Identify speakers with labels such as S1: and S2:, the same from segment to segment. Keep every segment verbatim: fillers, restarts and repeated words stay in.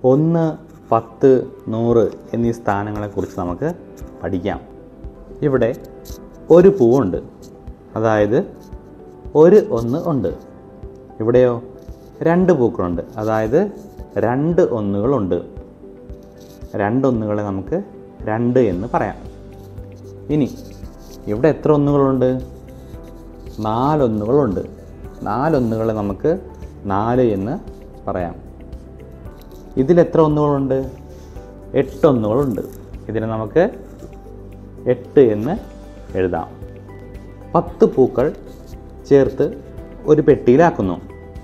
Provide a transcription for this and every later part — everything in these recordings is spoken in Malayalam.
S1: ഒന്ന്, പത്ത്, നൂറ് എന്നീ സ്ഥാനങ്ങളെക്കുറിച്ച് നമുക്ക് പഠിക്കാം. ഇവിടെ ഒരു പൂവുണ്ട്, അതായത് ഒരു ഒന്ന് ഉണ്ട്. ഇവിടെയോ രണ്ട് പൂക്കളുണ്ട്, അതായത് രണ്ട് ഒന്നുകളുണ്ട്. രണ്ടൊന്നുകളെ നമുക്ക് രണ്ട് എന്ന് പറയാം. ഇനി ഇവിടെ എത്ര ഒന്നുകളുണ്ട്? നാലൊന്നുകളുണ്ട്. നാലൊന്നുകളെ നമുക്ക് നാല് എന്ന് പറയാം. ഇതിലെത്ര ഒന്നുകളുണ്ട്? എട്ടൊന്നുകളുണ്ട്. ഇതിനെ നമുക്ക് എട്ട് എന്ന് എഴുതാം. പത്ത് പൂക്കൾ ചേർത്ത് ഒരു പെട്ടിയിലാക്കുന്നു.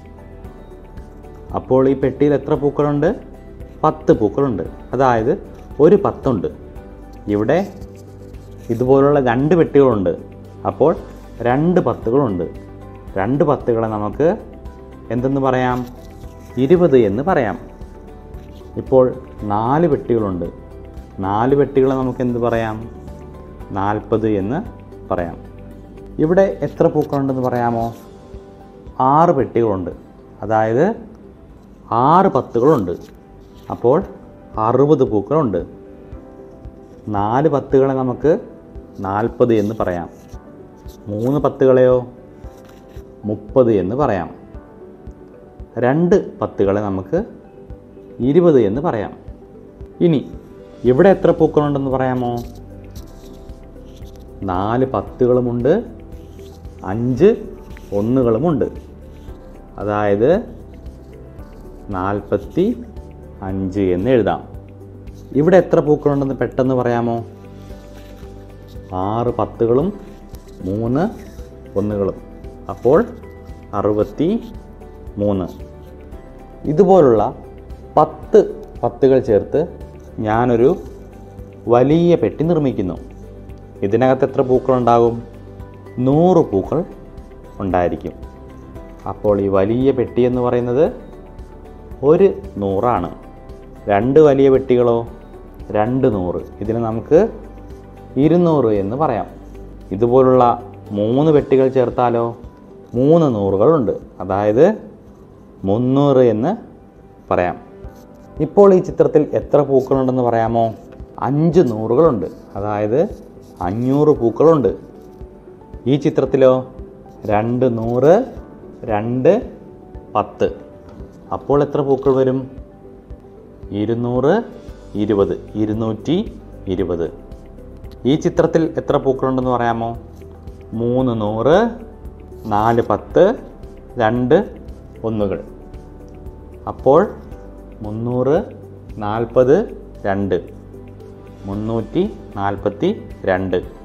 S1: അപ്പോൾ ഈ പെട്ടിയിൽ എത്ര പൂക്കളുണ്ട്? പത്ത് പൂക്കളുണ്ട്, അതായത് ഒരു പത്തുണ്ട്. ഇവിടെ ഇതുപോലുള്ള രണ്ട് പെട്ടികളുണ്ട്, അപ്പോൾ രണ്ട് പത്തുകളുണ്ട്. രണ്ട് പത്തുകളെ നമുക്ക് എന്തെന്ന് പറയാം? ഇരുപത് എന്ന് പറയാം. ഇപ്പോൾ നാല് പെട്ടികളുണ്ട്. നാല് പെട്ടികളെ നമുക്ക് എന്ത് പറയാം? നാൽപ്പത് എന്ന് പറയാം. ഇവിടെ എത്ര പൂക്കളുണ്ടെന്ന് പറയാമോ? ആറ് പെട്ടികളുണ്ട്, അതായത് ആറ് പത്തുകളുണ്ട്. അപ്പോൾ അറുപത് പൂക്കളുണ്ട്. നാല് പത്തുകളെ നമുക്ക് നാൽപ്പത് എന്ന് പറയാം. മൂന്ന് പത്തുകളെയോ മുപ്പത് എന്ന് പറയാം. രണ്ട് പത്തുകളെ നമുക്ക് ഇരുപത് എന്ന് പറയാം. ഇനി ഇവിടെ എത്ര പൂക്കളുണ്ടെന്ന് പറയാമോ? നാല് പത്തുകളുമുണ്ട്, അഞ്ച് ഒന്നുകളുമുണ്ട്, അതായത് നാൽപ്പത്തി അഞ്ച് എന്ന് എഴുതാം. ഇവിടെ എത്ര പൂക്കളുണ്ടെന്ന് പെട്ടെന്ന് പറയാമോ? ആറ് പത്തുകളും മൂന്ന് ഒന്നുകളും, അപ്പോൾ അറുപത്തി മൂന്ന്. ഇതുപോലുള്ള പത്ത് പത്തുകൾ ചേർത്ത് ഞാനൊരു വലിയ പെട്ടി നിർമ്മിക്കുന്നു. ഇതിനകത്ത് എത്ര പൂക്കളുണ്ടാകും? നൂറ് പൂക്കൾ ഉണ്ടായിരിക്കും. അപ്പോൾ ഈ വലിയ പെട്ടി എന്ന് പറയുന്നത് ഒരു നൂറാണ്. രണ്ട് വലിയ പെട്ടികളോ? രണ്ട് നൂറ്. ഇതിന് നമുക്ക് ഇരുന്നൂറ് എന്ന് പറയാം. ഇതുപോലുള്ള മൂന്ന് പെട്ടികൾ ചേർത്താലോ? മൂന്ന് നൂറുകളുണ്ട്, അതായത് മുന്നൂറ് എന്ന് പറയാം. ഇപ്പോൾ ഈ ചിത്രത്തിൽ എത്ര പൂക്കളുണ്ടെന്ന് പറയാമോ? അഞ്ച് നൂറുകളുണ്ട്, അതായത് അഞ്ഞൂറ് പൂക്കളുണ്ട്. ഈ ചിത്രത്തിലോ? രണ്ട് നൂറ്, രണ്ട് പത്ത്. അപ്പോൾ എത്ര പൂക്കൾ വരും? ഇരുന്നൂറ്, ഇരുപത്, ഇരുന്നൂറ്റി ഇരുപത്. ഈ ചിത്രത്തിൽ എത്ര പൂക്കളുണ്ടെന്ന് പറയാമോ? മൂന്ന് നൂറ്, നാല് പത്ത്, രണ്ട് ഒന്നുകൾ. അപ്പോൾ മുന്നൂറ്, നാൽപ്പത്, രണ്ട്, മുന്നൂറ്റി നാൽപ്പത്തി രണ്ട്.